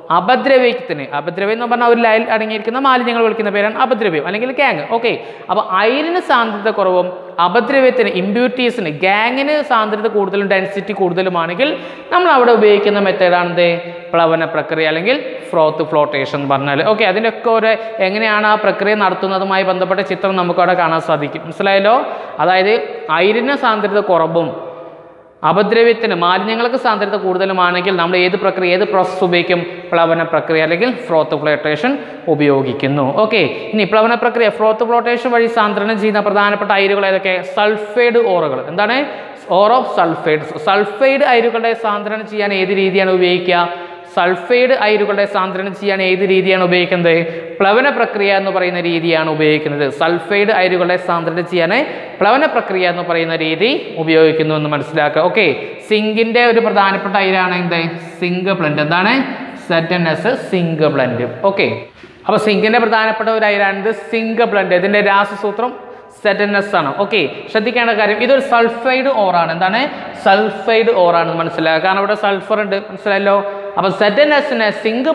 അപദ്രവ്യം എന്ന് പറഞ്ഞാൽ ഒരു ലൈനിൽ അടങ്ങിയിരിക്കുന്ന മാലിന്യങ്ങൾ വിളിക്കുന്ന പേരാണ് അപദ്രവ്യം അല്ലെങ്കിൽ ഗ്യാങ്. ഓക്കെ, അപ്പോൾ അയിരിന് സാന്ദ്രത കുറവും അപദ്രവ്യത്തിന് ഇമ്പ്യൂരിറ്റീസിന് ഗ്യാങ്ങിന് സാന്ദ്രത കൂടുതലും ഡെൻസിറ്റി കൂടുതലുമാണെങ്കിൽ നമ്മൾ അവിടെ ഉപയോഗിക്കുന്ന മെത്തേഡാണെന്ത്? പ്ലവന പ്രക്രിയ അല്ലെങ്കിൽ ഫ്രോത്ത് ഫ്ലോട്ടേഷൻ എന്ന് പറഞ്ഞാൽ. ഓക്കെ, അതിൻ്റെയൊക്കെ എങ്ങനെയാണ് ആ പ്രക്രിയ നടത്തുന്നതുമായി ബന്ധപ്പെട്ട ചിത്രം നമുക്കവിടെ കാണാൻ സാധിക്കും. മനസ്സിലായല്ലോ? അതായത് അയിരിന് സാന്ദ്രത കുറവും അപദ്രവ്യത്തിന് മാലിന്യങ്ങൾക്ക് സാന്ദ്രത കൂടുതലുമാണെങ്കിൽ നമ്മൾ ഏത് പ്രോസസ്സ് ഉപയോഗിക്കും? പ്ലവന പ്രക്രിയ അല്ലെങ്കിൽ ഫ്രോത്ത് ഫ്ലോട്ടേഷൻ ഉപയോഗിക്കുന്നു. ഓക്കെ, ഇനി പ്ലവന പ്രക്രിയ ഫ്രോത്ത് ഫ്ലോട്ടേഷൻ വഴി സാന്ദ്രണം ചെയ്യുന്ന പ്രധാനപ്പെട്ട അയിരുകൾ ഏതൊക്കെ? സൾഫൈഡ് ഓറുകൾ. എന്താണ്? Ore of sulphides. സൾഫൈഡ് അയിരുകളുടെ സാന്ദ്രണം ചെയ്യാൻ ഏത് രീതിയാണ് ഉപയോഗിക്കുക? സൾഫൈഡ് അയിരുകളുടെ സാന്ദ്രണം ചെയ്യാൻ ഏത് രീതിയാണ് ഉപയോഗിക്കുന്നത്? പ്ലവന പ്രക്രിയ എന്ന് പറയുന്ന രീതിയാണ് ഉപയോഗിക്കുന്നത്. സൾഫൈഡ് അയിരുകളുടെ സാന്ദ്രണം ചെയ്യാൻ പ്ലവന പ്രക്രിയ എന്ന് പറയുന്ന രീതി ഉപയോഗിക്കുന്നു എന്ന് മനസ്സിലാക്കുക. ഓക്കെ, സിങ്കിൻ്റെ ഒരു പ്രധാനപ്പെട്ട അയിരാണ് എന്ത്? Zinc blende. എന്താണ്? ZnS zinc blende. ഓക്കെ, അപ്പോൾ സിങ്കിൻ്റെ പ്രധാനപ്പെട്ട ഒരു അയിരാണിത് സിങ്ക് ബ്ലെൻഡ്. ഇതിൻ്റെ രാസസൂത്രം ZnS ആണ്. ഓക്കെ, ശ്രദ്ധിക്കേണ്ട കാര്യം ഇതൊരു സൾഫൈഡ് ഓറാണ്. എന്താണ്? സൾഫൈഡ് ഓറാണ് മനസ്സിലാക്കുക, കാരണം ഇവിടെ സൾഫർ ഉണ്ട്. മനസ്സിലായല്ലോ? അപ്പോൾ ZnSനെ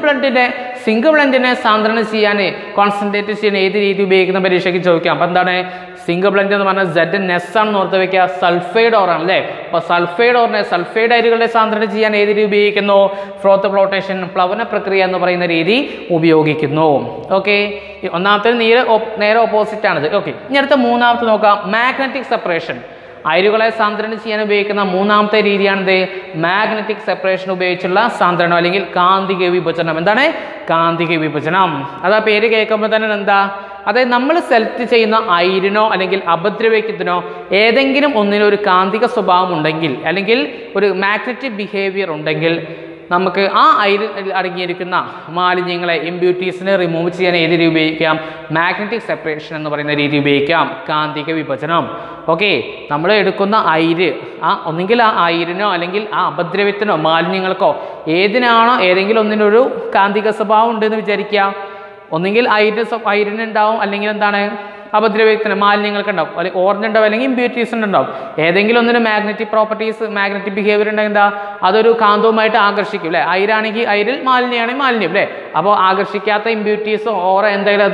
സിങ്ക് ബ്ലെൻഡിനെ സാന്ദ്രണം ചെയ്യാൻ കോൺസെൻട്രേറ്റ് ചെയ്യാൻ ഏത് രീതി ഉപയോഗിക്കുന്ന പരീക്ഷയ്ക്ക് ചോദിക്കാം. അപ്പോൾ എന്താണ്? സിങ്ക് ബ്ലെൻഡ് എന്ന് പറഞ്ഞാൽ ZnS ആണെന്ന് ഓർത്ത് വയ്ക്കുക. സൾഫൈഡ് ഓറാണ് അല്ലേ? അപ്പോൾ സൾഫൈഡ് അയിരുകളുടെ സാന്ദ്രണം ചെയ്യാൻ ഏത് രീതി ഉപയോഗിക്കുന്നു? ഫ്രോത്ത് ഫ്ലോട്ടേഷൻ പ്ലവന പ്രക്രിയ എന്ന് പറയുന്ന രീതി ഉപയോഗിക്കുന്നു. ഓക്കെ, ഒന്നാമത്തെ നേരെ ഓപ്പോസിറ്റ് ആണിത്. ഓക്കെ, ഇനി അടുത്ത മൂന്നാമത്തെ നോക്കാം. Magnetic separation. അയിരുകളെ സാന്ദ്രണം ചെയ്യാൻ ഉപയോഗിക്കുന്ന മൂന്നാമത്തെ രീതിയാണിത് മാഗ്നറ്റിക് സെപ്പറേഷൻ ഉപയോഗിച്ചുള്ള സാന്ദ്രണം അല്ലെങ്കിൽ കാന്തിക വിഭജനം. എന്താണ്? കാന്തിക വിഭജനം. അത് ആ പേര് കേൾക്കുമ്പോൾ തന്നെ എന്താ? അതായത് നമ്മൾ സെലക്ട് ചെയ്യുന്ന അയിരിനോ അല്ലെങ്കിൽ അപദ്രവ്യത്തിനോ ഏതെങ്കിലും ഒന്നിനൊരു കാന്തിക സ്വഭാവം ഉണ്ടെങ്കിൽ അല്ലെങ്കിൽ ഒരു മാഗ്നറ്റിക് ബിഹേവിയർ ഉണ്ടെങ്കിൽ നമുക്ക് ആ അയിരിൽ അടങ്ങിയിരിക്കുന്ന മാലിന്യങ്ങളെ ഇമ്പ്യൂരിറ്റീസിനെ റിമൂവ് ചെയ്യാൻ ഏത് രീതി ഉപയോഗിക്കാം? മാഗ്നറ്റിക് സെപ്പറേഷൻ എന്ന് പറയുന്ന രീതി ഉപയോഗിക്കാം. കാന്തിക വിഭജനം. ഓക്കെ, നമ്മൾ എടുക്കുന്ന അയിര് ഒന്നുകിൽ ആ അയിരിനോ അല്ലെങ്കിൽ ആ അപദ്രവ്യത്തിനോ മാലിന്യങ്ങൾക്കോ ഏതെങ്കിലും ഒന്നിനൊരു കാന്തിക സ്വഭാവം ഉണ്ടെന്ന് വിചാരിക്കുക. ഒന്നുകിൽ അയിരിനുണ്ടാവും അല്ലെങ്കിൽ എന്താണ്? അപദ്രവ്യത്തിന് മാലിന്യങ്ങൾക്ക് ഉണ്ടാവും, അല്ലെങ്കിൽ ഓറിനുണ്ടാവും അല്ലെങ്കിൽ ഇമ്പ്യൂരിറ്റീസിന് ഉണ്ടാവും. ഏതെങ്കിലും ഒന്നിന് മാഗ്നറ്റിക് ബിഹേവിയർ ഉണ്ടെങ്കിൽ എന്താ? അതൊരു കാന്തവുമായിട്ട് ആകർഷിക്കും അല്ലേ? അയിരാണെങ്കിൽ അയിരിൽ, മാലിന്യമാണെങ്കിൽ മാലിന്യം അല്ലേ? അപ്പോൾ ആകർഷിക്കാത്ത ഇമ്പ്യൂരിറ്റീസോ ഓറോ എന്തെങ്കിലും അത്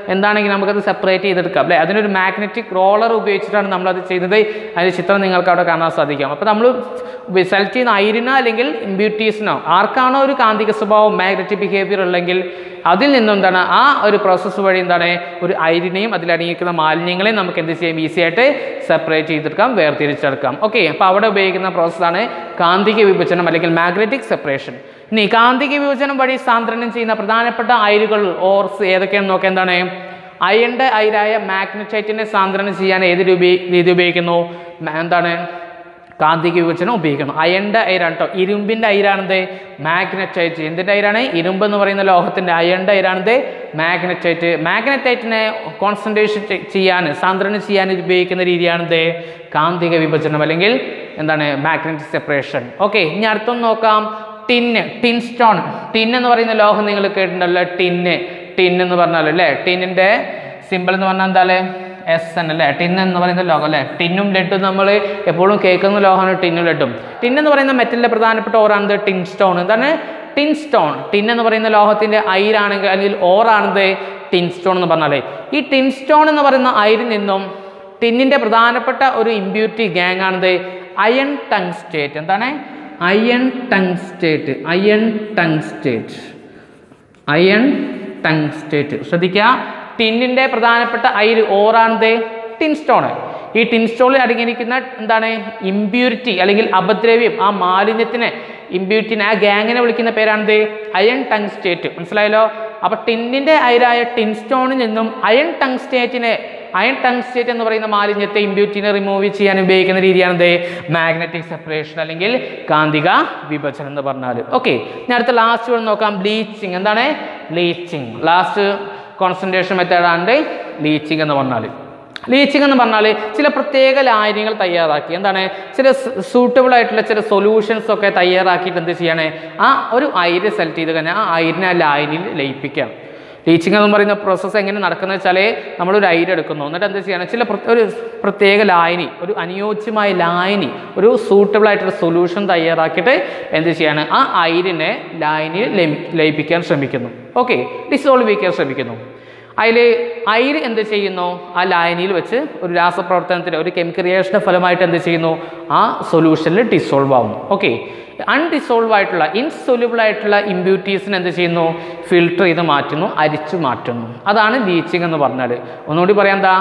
എന്താണെങ്കിലും നമുക്കത് സെപ്പറേറ്റ് ചെയ്തെടുക്കാം അല്ലേ. അതിനൊരു മാഗ്നറ്റിക് റോളർ ഉപയോഗിച്ചിട്ടാണ് നമ്മളത് ചെയ്യുന്നത്. അതിൻ്റെ ചിത്രം നിങ്ങൾക്ക് അവിടെ കാണാൻ സാധിക്കും. അപ്പോൾ നമ്മൾ സെലക്ട് ചെയ്യുന്ന അയിരിനോ അല്ലെങ്കിൽ ഇമ്പ്യൂരിറ്റീസിനോ ആർക്കാണോ ഒരു കാന്തിക സ്വഭാവം മാഗ്നറ്റിക് ബിഹേവിയർ ഉള്ളെങ്കിൽ അതിൽ നിന്നും എന്താണ് ആ ഒരു പ്രോസസ്സ് വഴി എന്താണ് ഒരു അയിരിനെയും അതിലടങ്ങിയിരിക്കുന്ന മാലിന്യങ്ങളെയും നമുക്ക് എന്ത് ചെയ്യാം, ഈസി ആയിട്ട് സെപ്പറേറ്റ് ചെയ്തെടുക്കാം, വേർതിരിച്ചെടുക്കാം. ഓക്കെ, അപ്പോൾ അവിടെ ഉപയോഗിക്കുന്ന പ്രോസസ്സാണ് കാന്തിക വിഭജനം അല്ലെങ്കിൽ മാഗ്നറ്റിക് സെപ്പറേഷൻ. ഇനി കാന്തിക വിഭജനം വഴി സാന്ദ്രണം ചെയ്യുന്ന പ്രധാനപ്പെട്ട അയിരുകൾ ഓർസ് ഏതൊക്കെയാണെന്ന് നോക്കാം. എന്താണ് അയണിൻ്റെ അയിരായ മാഗ്നറ്റൈറ്റിനെ സാന്ദ്രണം ചെയ്യാൻ ഏത് രീതി ഉപയോഗിക്കുന്നു, എന്താണ് കാന്തിക വിഭജനം ഉപയോഗിക്കുന്നു. അയണിൻ്റെ അയിരാണ് കേട്ടോ, ഇരുമ്പിൻ്റെ അയിരാണിത് മാഗ്നറ്റൈറ്റ്. എന്തിൻ്റെ അയിരാണ്, ഇരുമ്പ് എന്ന് പറയുന്ന ലോഹത്തിൻ്റെ. അയണിൻ്റെ അയിരാണിത് മാഗ്നറ്റൈറ്റ്. മാഗ്നറ്റൈറ്റിനെ കോൺസെൻട്രേഷൻ ചെയ്യാൻ സാന്ദ്രണം ചെയ്യാൻ ഉപയോഗിക്കുന്ന രീതിയാണിത് കാന്തിക വിഭജനം അല്ലെങ്കിൽ എന്താണ് മാഗ്നറ്റിക് സെപ്പറേഷൻ. ഓക്കെ, ഇനി അടുത്തൊന്ന് നോക്കാം. Tin stone. ടിൻ എന്ന് പറയുന്ന ലോഹം നിങ്ങൾ കേട്ടിട്ടുണ്ടല്ലോ, ടിൻ എന്ന് പറഞ്ഞാൽ അല്ലേ. ടിന്നിൻ്റെ സിമ്പിൾ എന്ന് പറഞ്ഞാൽ എന്താ എസ് എൻ അല്ലേ. ടിൻ എന്ന് പറയുന്ന ലോഹം അല്ലേ. ടിന്നും ലെഡും നമ്മൾ എപ്പോഴും കേൾക്കുന്ന ലോഹമാണ് ടിന്നും ലെഡും. ടിൻ എന്ന് പറയുന്ന മെറ്റലിൻ്റെ പ്രധാനപ്പെട്ട ഓറാണിത് ടിൻ സ്റ്റോൺ. എന്താണ് ടിൻ സ്റ്റോൺ? ടിൻ എന്ന് പറയുന്ന ലോഹത്തിൻ്റെ അയിരാണെങ്കിൽ അല്ലെങ്കിൽ ഓറാണിത് ടിൻ സ്റ്റോൺ എന്ന് പറഞ്ഞാൽ. ഈ ടിൻ സ്റ്റോൺ എന്ന് പറയുന്ന അയിരിൽ നിന്നും ടിന്നിൻ്റെ പ്രധാനപ്പെട്ട ഒരു ഇമ്പ്യൂരിറ്റി ഗ്യാങ് ആണിത് അയൺ ടങ്സ്റ്റേറ്റ്. എന്താണ് അയൺ ടങ്സ്റ്റേറ്റ്. ശ്രദ്ധിക്കുക, ടിന്നിൻ്റെ പ്രധാനപ്പെട്ട അയിര് ഓറാണിത് ടിൻ സ്റ്റോൺ. ഈ ടിൻ സ്റ്റോണിൽ അടങ്ങിയിരിക്കുന്ന എന്താണ് ഇമ്പ്യൂരിറ്റി അല്ലെങ്കിൽ അപദ്രവ്യം, ആ മാലിന്യത്തിനെ ഇമ്പ്യൂരിറ്റിനെ ആ ഗ്യാങ്ങിനെ വിളിക്കുന്ന പേരാണിത് അയൺ ടങ്സ്റ്റേറ്റ്. മനസ്സിലായല്ലോ. അപ്പോൾ ടിന്നിൻ്റെ അയിരായ ടിൻ സ്റ്റോണിൽ നിന്നും അയൺ ടങ്സ്റ്റേറ്റ് എന്ന് പറയുന്ന മാലിന്യത്തെ ഇമ്പ്യൂരിറ്റിനെ റിമൂവ് ചെയ്യാൻ ഉപയോഗിക്കുന്ന രീതിയാണിത് മാഗ്നറ്റിക് സെപ്പറേഷൻ അല്ലെങ്കിൽ കാന്തിക വിഭജനം എന്ന് പറഞ്ഞാൽ. ഓക്കെ, ഞാൻ അടുത്ത ലാസ്റ്റ് വേണം നോക്കാം. ബ്ലീച്ചിങ്. എന്താണ് ബ്ലീച്ചിങ്? ലാസ്റ്റ് കോൺസെൻട്രേഷൻ മെത്തേഡാണ് ലീച്ചിങ് എന്ന് പറഞ്ഞാൽ. ലീച്ചിങ് എന്ന് പറഞ്ഞാൽ ചില പ്രത്യേക ലായനികൾ തയ്യാറാക്കി എന്താണ് ചില സൂട്ടബിൾ ആയിട്ടുള്ള ചില സൊല്യൂഷൻസ് ഒക്കെ തയ്യാറാക്കിയിട്ട് എന്ത് ചെയ്യണേ, ആ ഒരു അയിര് സെലക്ട് ചെയ്ത് കഴിഞ്ഞാൽ ആ അയിരിനെ ആ ലായനിയിൽ ലയിപ്പിക്കാം. ലീച്ചിങ് എന്ന് പറയുന്ന പ്രോസസ്സ് എങ്ങനെ നടക്കുന്നത് വെച്ചാൽ നമ്മളൊരു അയിര് എടുക്കുന്നു, എന്നിട്ട് എന്ത് ചെയ്യണം, ഒരു പ്രത്യേക ലായനി, ഒരു അനുയോജ്യമായ ലായനി, ഒരു സൂട്ടബിൾ ആയിട്ടുള്ള സൊല്യൂഷൻ തയ്യാറാക്കിയിട്ട് എന്ത് ചെയ്യാണ്, ആ അയിരിനെ ലായനിയിൽ ലയിപ്പിക്കാൻ ശ്രമിക്കുന്നു. ഓക്കെ, ഡിസോൾവ് ചെയ്യാൻ ശ്രമിക്കുന്നു. അതിൽ അയിര് എന്ത് ചെയ്യുന്നു, ആ ലായനിയിൽ വെച്ച് ഒരു രാസപ്രവർത്തനത്തിൻ്റെ ഒരു കെമിക്കൽ റിയാക്ഷൻ്റെ ഫലമായിട്ട് എന്ത് ചെയ്യുന്നു, ആ സൊല്യൂഷനിൽ ഡിസോൾവ് ആവുന്നു. ഓക്കെ, അൺഡിസോൾവ് ആയിട്ടുള്ള ഇൻസൊല്യൂബിൾ ആയിട്ടുള്ള ഇമ്പ്യൂരിറ്റീസിന് എന്ത് ചെയ്യുന്നു, ഫിൽട്ടർ ചെയ്ത് മാറ്റുന്നു, അരിച്ചു മാറ്റുന്നു. അതാണ് ലീച്ചിങ് എന്ന് പറഞ്ഞാൽ. ഒന്നുകൂടി പറയാം, എന്താ,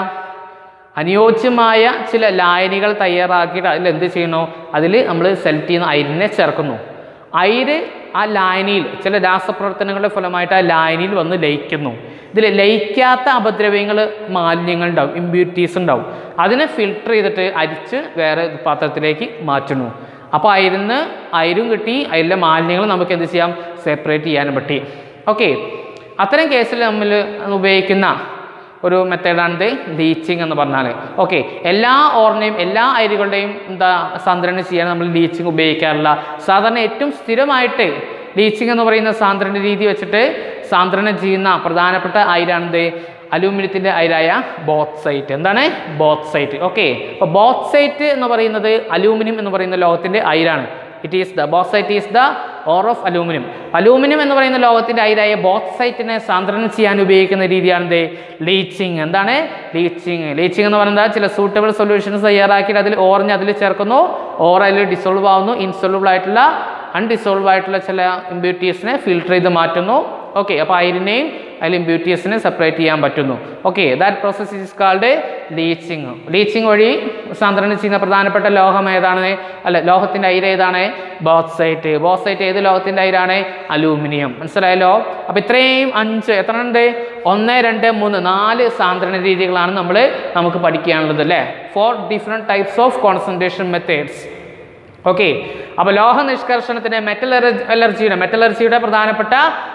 അനുയോജ്യമായ ചില ലായനികൾ തയ്യാറാക്കിയിട്ട് അതിൽ എന്ത് ചെയ്യുന്നു, അതിൽ നമ്മൾ സെലക്ട് ചെയ്യുന്ന അയിരിനെ ചേർക്കുന്നു. അയിര് ആ ലായനിയിൽ ചില രാസപ്രവർത്തനങ്ങളുടെ ഫലമായിട്ട് ആ ലായനിയിൽ വന്ന് ലയിക്കുന്നു. ഇതിൽ ലയിക്കാത്ത അപദ്രവ്യങ്ങൾ, മാലിന്യങ്ങൾ ഉണ്ടാവും, ഇമ്പ്യൂരിറ്റീസ് ഉണ്ടാവും. അതിനെ ഫിൽട്ടർ ചെയ്തിട്ട് അരിച്ച് വേറെ പാത്രത്തിലേക്ക് മാറ്റുന്നു. അപ്പോൾ അയിരും കിട്ടി, അതിലെ മാലിന്യങ്ങൾ നമുക്ക് എന്ത് ചെയ്യാം, സെപ്പറേറ്റ് ചെയ്യാനും പറ്റി. ഓക്കെ, അത്തരം കേസിൽ നമ്മൾ ഉപയോഗിക്കുന്ന ഒരു മെത്തേഡാണിത് ലീച്ചിങ് എന്ന് പറഞ്ഞാൽ. ഓക്കെ, എല്ലാ ഓറിനെയും എല്ലാ അയിരുകളുടെയും സാന്ദ്രണം ചെയ്യാൻ നമ്മൾ ലീച്ചിങ് ഉപയോഗിക്കാറില്ല. സാധാരണ ഏറ്റവും സ്ഥിരമായിട്ട് ലീച്ചിങ് എന്ന് പറയുന്ന സാന്ദ്രണ രീതി വെച്ചിട്ട് സാന്ദ്രണം ചെയ്യുന്ന പ്രധാനപ്പെട്ട അയിരാണിത് അലൂമിനിയത്തിൻ്റെ അയിരായ ബോക്സൈറ്റ്. എന്താണ് ബോക്സൈറ്റ്? ഓക്കെ, അപ്പോൾ ബോക്സൈറ്റ് എന്ന് പറയുന്നത് അലൂമിനിയം എന്ന് പറയുന്ന ലോഹത്തിൻ്റെ അയിരാണ്. Bauxite is the ore of aluminium. Aluminium എന്ന് പറയുന്ന ലോഹത്തിൻ്റെ അയിരായ ബോക്സൈറ്റിനെ സാന്ദ്രണം ചെയ്യാൻ ഉപയോഗിക്കുന്ന രീതിയാണിത് ലീച്ചിങ്. എന്താണ് ലീച്ചിങ്? ലീച്ചിങ് എന്ന് പറയുന്നത് ചില സൂട്ടബിൾ സൊല്യൂഷൻസ് തയ്യാറാക്കിയിട്ട് അതിൽ ഓറിഞ്ഞ് അതിൽ ചേർക്കുന്നു, ഓർ അതിൽ ഡിസോൾവ് ആവുന്നു, ഇൻസൊല്യൂബിൾ ആയിട്ടുള്ള അൺഡിസോൾവ് ആയിട്ടുള്ള ചില ഇമ്പ്യൂരിറ്റീസിനെ ഫിൽട്ടർ ചെയ്ത് മാറ്റുന്നു. ഓക്കെ, അപ്പോൾ അയിരിനെയും അതിൽ ഇമ്പ്യൂരിറ്റീസിനെ സെപ്പറേറ്റ് ചെയ്യാൻ പറ്റുന്നു. Okay, that process is called leaching. Leaching വഴി സാന്ദ്രണം ചെയ്യുന്ന പ്രധാനപ്പെട്ട ലോഹം ഏതാണ്, ലോഹത്തിൻ്റെ അയിര് ഏതാണ്? ബോക്സൈറ്റ്. ബോക്സൈറ്റ് ഏത് ലോഹത്തിൻ്റെ അയിരാണ്? അലൂമിനിയം. മനസ്സിലായല്ലോ. അപ്പോൾ ഇത്രയും 5 എത്ര ഉണ്ട്? 1, 2, 3, 4 സാന്ദ്രണ രീതികളാണ് നമുക്ക് പഠിക്കാനുള്ളത് അല്ലേ. 4 different types of concentration methods. Okay, അപ്പോൾ ലോഹ നിഷ്കർഷണത്തിന് മെറ്റലർജിയുടെ പ്രധാനപ്പെട്ട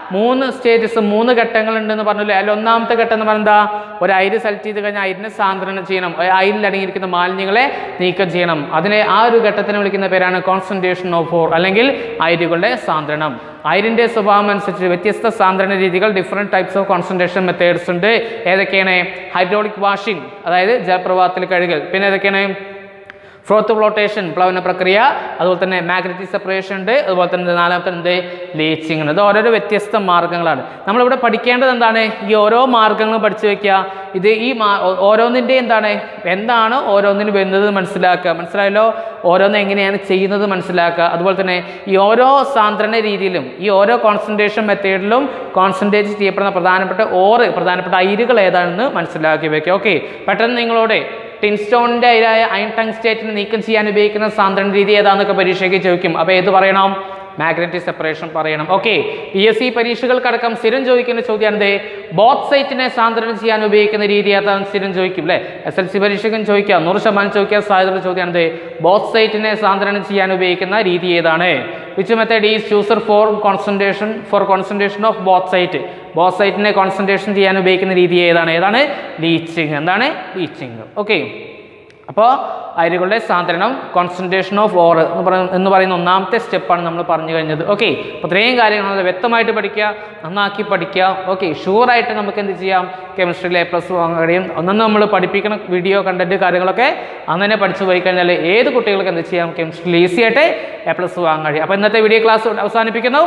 3 സ്റ്റേജസ്, 3 ഘട്ടങ്ങളുണ്ടെന്ന് പറഞ്ഞില്ലേ. അതിൽ ഒന്നാമത്തെ ഘട്ടം എന്ന് പറഞ്ഞാൽ എന്താ, ഒരു അയിര് സെലക്ട് ചെയ്ത് കഴിഞ്ഞാൽ അയിരിനെ സാന്ദ്രണം ചെയ്യണം, അയിരിൽ അടങ്ങിയിരിക്കുന്ന മാലിന്യങ്ങളെ നീക്കം ചെയ്യണം. അതിനെ ആ ഒരു ഘട്ടത്തിന് വിളിക്കുന്ന പേരാണ് കോൺസെൻട്രേഷൻ ഓഫ് ഓർ അല്ലെങ്കിൽ അയിരുകളുടെ സാന്ദ്രണം. അയിരിൻ്റെ സ്വഭാവം അനുസരിച്ച് വ്യത്യസ്ത സാന്ദ്രണ രീതികൾ, different types of concentration methods ഉണ്ട്. ഏതൊക്കെയാണ്? ഹൈഡ്രോളിക് വാഷിംഗ്, അതായത് ജലപ്രവാഹത്തിൽ കഴുകൽ. പിന്നെ ഏതൊക്കെയാണ്? ഫോർത്ത് ഫ്ലോട്ടേഷൻ പ്ലവന പ്രക്രിയ, അതുപോലെ തന്നെ മാഗ്നറ്റിക് സെപ്പറേഷൻ ഉണ്ട്, അതുപോലെ തന്നെ നാലാമത്തെ എന്ത് ലീച്ചിങ് ഉണ്ട്. ഇത് ഓരോരോ വ്യത്യസ്ത മാർഗ്ഗങ്ങളാണ്. നമ്മളിവിടെ പഠിക്കേണ്ടത് എന്താണ്? ഈ ഓരോ മാർഗ്ഗങ്ങളും പഠിച്ചു വെക്കുക. ഇത് ഈ ഓരോന്നിൻ്റെ എന്താണ് ഓരോന്നിന് വരുന്നത് മനസ്സിലാക്കുക. മനസ്സിലായല്ലോ? ഓരോന്ന് എങ്ങനെയാണ് ചെയ്യുന്നത് മനസ്സിലാക്കുക. അതുപോലെ തന്നെ ഈ ഓരോ സാന്ദ്രണ രീതിയിലും ഈ ഓരോ കോൺസെൻട്രേഷൻ മെത്തേഡിലും കോൺസെൻട്രേറ്റ് ചെയ്യപ്പെടുന്ന പ്രധാനപ്പെട്ട അയിരുകൾ ഏതാണെന്ന് മനസ്സിലാക്കി വെക്കുക. ഓക്കെ, പെട്ടെന്ന് നിങ്ങളോട് ടിൻസ്റ്റോണിൻ്റെ അയിരായ അയൺ ടങ്സ്റ്റേറ്റിനെ നീക്കം ചെയ്യാൻ ഉപയോഗിക്കുന്ന സാന്ദ്രണ രീതി ഏതാണെന്നൊക്കെ പരീക്ഷയ്ക്ക് ചോദിക്കും. അപ്പോൾ ഏത് പറയണം? മാഗ്നറ്റിക് സെപ്പറേഷൻ പറയണം. ഓക്കെ, PSC പരീക്ഷകൾക്കടക്കം സ്ഥിരം ചോദിക്കുന്ന ചോദ്യമാണ് ബോക്സൈറ്റിനെ സാന്ദ്രണം ചെയ്യാൻ ഉപയോഗിക്കുന്ന രീതി ഏതാണ് സ്ഥിരം ചോദിക്കും അല്ലേ. SLC പരീക്ഷകൻ ചോദിക്കുക, 100% ചോദിക്കാൻ സാധ്യതയുള്ള ചോദ്യമാണ് ബോക്സൈറ്റിനെ സാന്ദ്രണം ചെയ്യാൻ ഉപയോഗിക്കുന്ന രീതി ഏതാണ്? Which method is chosen for concentration of bauxite? ബോക്സൈറ്റിനെ കോൺസെൻട്രേഷൻ ചെയ്യാൻ ഉപയോഗിക്കുന്ന രീതി ഏതാണ്? ലീച്ചിങ്. എന്താണ്? ലീച്ചിങ്. ഓക്കെ, അപ്പോൾ അയിരുകളുടെ സാന്ദ്രണം കോൺസെൻട്രേഷൻ ഓഫ് ഓർ എന്ന് പറയുന്ന ഒന്നാമത്തെ സ്റ്റെപ്പാണ് നമ്മൾ പറഞ്ഞു കഴിഞ്ഞത്. ഓക്കെ, അപ്പോൾ ഇത്രയും കാര്യങ്ങൾ വ്യക്തമായിട്ട് പഠിക്കുക, നന്നാക്കി പഠിക്കുക. ഓക്കെ, ഷുവറായിട്ട് നമുക്ക് എന്ത് ചെയ്യാം? കെമിസ്ട്രിയിൽ A+ വാങ്ങാൻ കഴിയും. ഒന്നും നമ്മൾ പഠിപ്പിക്കുന്ന വീഡിയോ കണ്ടന്റ് കാര്യങ്ങളൊക്കെ അങ്ങനെ പഠിച്ചു പോയി കഴിഞ്ഞാൽ ഏത് കുട്ടികൾക്ക് എന്ത് ചെയ്യാം? കെമിസ്ട്രിയിൽ ഈസി ആയിട്ട് A+ വാങ്ങാൻ കഴിയും. അപ്പോൾ ഇന്നത്തെ വീഡിയോ ക്ലാസ് അവസാനിപ്പിക്കുന്നു.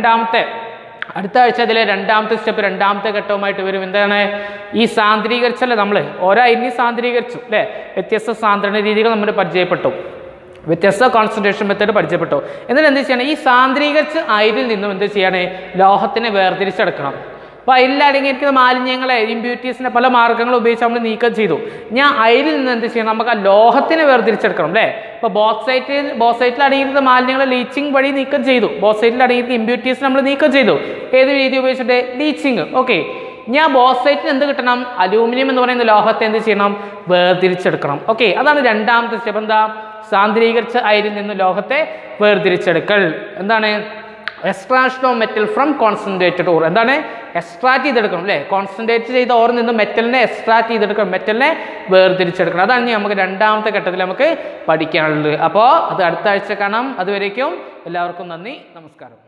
അടുത്ത ആഴ്ച അതിലെ രണ്ടാമത്തെ സ്റ്റെപ്പ്, രണ്ടാമത്തെ ഘട്ടവുമായിട്ട് വരും. എന്താണ്? ഈ സാന്ദ്രീകരിച്ചല്ലേ നമ്മൾ ഓരോ അരിഞ്ഞ് സാന്ദ്രീകരിച്ചു അല്ലേ? വ്യത്യസ്ത സാന്ദ്രണ രീതികൾ നമ്മൾ പരിചയപ്പെട്ടു, വ്യത്യസ്ത കോൺസെൻട്രേഷൻ മെത്തേഡ് പരിചയപ്പെട്ടു. എന്നിട്ട് എന്ത് ചെയ്യണം? ഈ സാന്ദ്രീകരിച്ച അയിരിൽ നിന്നും എന്ത് ചെയ്യാണ്? ലോഹത്തിനെ വേർതിരിച്ചെടുക്കണം. അപ്പോൾ അതിൽ അടങ്ങിയിരിക്കുന്ന മാലിന്യങ്ങളെ, ഇമ്പ്യൂരിറ്റീസിനെ പല മാർഗ്ഗങ്ങൾ ഉപയോഗിച്ച് നമ്മൾ നീക്കം ചെയ്തു. ഞാൻ അയിരിൽ നിന്ന് എന്ത് ചെയ്യണം? നമുക്ക് ആ ലോഹത്തിനെ വേർതിരിച്ചെടുക്കണം അല്ലേ. ഇപ്പോൾ ബോക്സൈറ്റിൽ അടങ്ങിയിരിക്കുന്ന മാലിന്യങ്ങളെ ലീച്ചിങ് വഴി നീക്കം ചെയ്തു. ബോക്സൈറ്റിൽ അടങ്ങിയിരിക്കുന്ന ഇമ്പ്യൂരിറ്റീസ് നമ്മൾ നീക്കം ചെയ്തു. ഏത് രീതി ഉപയോഗിച്ചിട്ട്? ലീച്ചിങ്. ഓക്കെ, ഞാൻ ബോക്സൈറ്റിന് എന്ത് കിട്ടണം? അലൂമിനിയം എന്ന് പറയുന്ന ലോഹത്തെ എന്ത് ചെയ്യണം? വേർതിരിച്ചെടുക്കണം. ഓക്കെ, അതാണ് രണ്ടാമത്തെ സ്റ്റെപ്പ്. എന്താ? സാന്ദ്രീകരിച്ച അയിരിൽ നിന്ന് ലോഹത്തെ വേർതിരിച്ചെടുക്കൽ. എന്താണ്? Extraction of metal from concentrated ore. എന്താണ്? എക്സ്ട്രാക്ട് ചെയ്തെടുക്കണം അല്ലേ. കോൺസെൻട്രേറ്റ് ചെയ്ത ഓറിൽ നിന്ന് മെറ്റലിനെ എക്സ്ട്രാക്ട് ചെയ്തെടുക്കണം, മെറ്റലിനെ വേർതിരിച്ചെടുക്കണം. അതാണ് നമുക്ക് രണ്ടാമത്തെ ഘട്ടത്തിൽ നമുക്ക് പഠിക്കാനുള്ളത്. അപ്പോൾ അത് അടുത്ത ആഴ്ച കാണാം. അതുവരേക്കും എല്ലാവർക്കും നന്ദി, നമസ്കാരം.